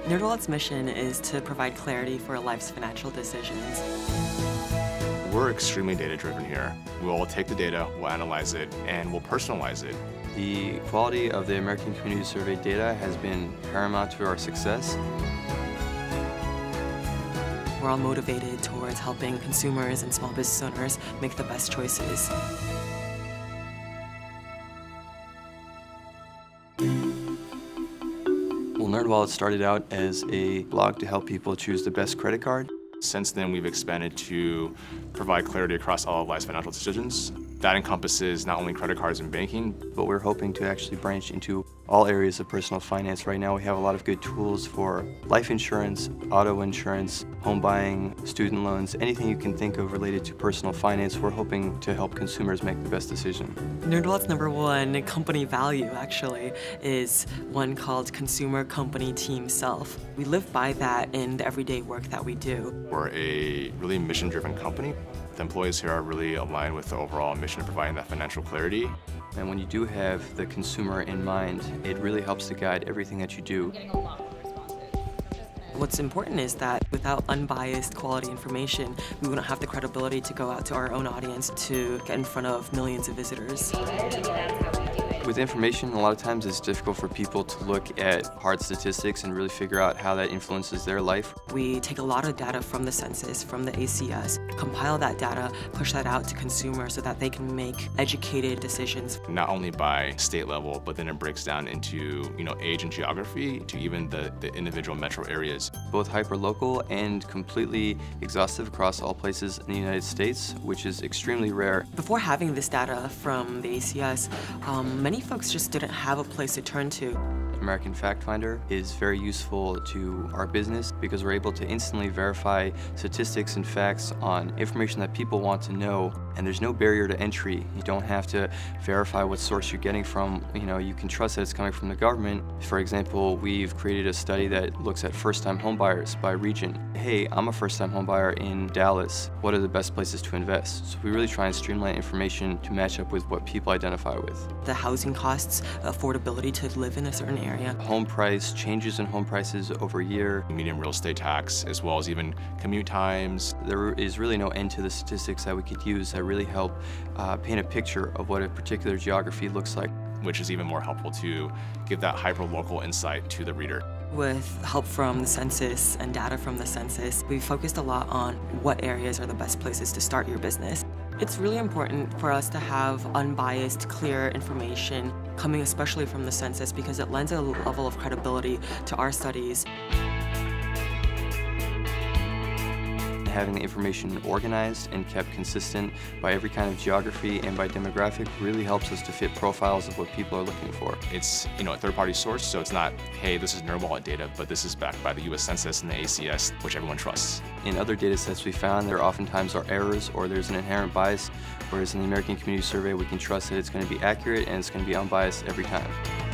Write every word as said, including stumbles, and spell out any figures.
NerdWallet's mission is to provide clarity for life's financial decisions. We're extremely data-driven here. We'll take the data, we'll analyze it, and we'll personalize it. The quality of the American Community Survey data has been paramount to our success. We're all motivated towards helping consumers and small business owners make the best choices. Well, NerdWallet started out as a blog to help people choose the best credit card. Since then, we've expanded to provide clarity across all of life's financial decisions. That encompasses not only credit cards and banking, but we're hoping to actually branch into all areas of personal finance. Right now, we have a lot of good tools for life insurance, auto insurance, home buying, student loans, anything you can think of related to personal finance. We're hoping to help consumers make the best decision. NerdWallet's number one company value, actually, is one called Consumer Company Team Self. We live by that in the everyday work that we do. We're a really mission-driven company. The employees here are really aligned with the overall mission of providing that financial clarity. And when you do have the consumer in mind, it really helps to guide everything that you do. What's important is that without unbiased quality information, we wouldn't have the credibility to go out to our own audience to get in front of millions of visitors. With information, a lot of times it's difficult for people to look at hard statistics and really figure out how that influences their life. We take a lot of data from the Census, from the A C S, compile that data, push that out to consumers so that they can make educated decisions. Not only by state level, but then it breaks down into, you know, age and geography, to even the, the individual metro areas. Both hyper-local and completely exhaustive across all places in the United States, which is extremely rare. Before having this data from the A C S, um, many folks just didn't have a place to turn to. American Fact Finder is very useful to our business because we're able to instantly verify statistics and facts on information that people want to know, and there's no barrier to entry. You don't have to verify what source you're getting from. You know, you can trust that it's coming from the government. For example, we've created a study that looks at first-time homebuyers by region. Hey, I'm a first-time homebuyer in Dallas. What are the best places to invest? So we really try and streamline information to match up with what people identify with. The housing costs, affordability to live in a certain area. Home price, changes in home prices over a year. Median real estate tax, as well as even commute times. There is really no end to the statistics that we could use that really help uh, paint a picture of what a particular geography looks like. Which is even more helpful to give that hyper-local insight to the reader. With help from the Census and data from the Census, we focused a lot on what areas are the best places to start your business. It's really important for us to have unbiased, clear information coming especially from the Census because it lends a level of credibility to our studies. Having the information organized and kept consistent by every kind of geography and by demographic really helps us to fit profiles of what people are looking for. It's, you know, a third-party source, so it's not, hey, this is NerdWallet data, but this is backed by the U S Census and the A C S, which everyone trusts. In other data sets we found, there oftentimes are errors or there's an inherent bias, whereas in the American Community Survey we can trust that it's going to be accurate and it's going to be unbiased every time.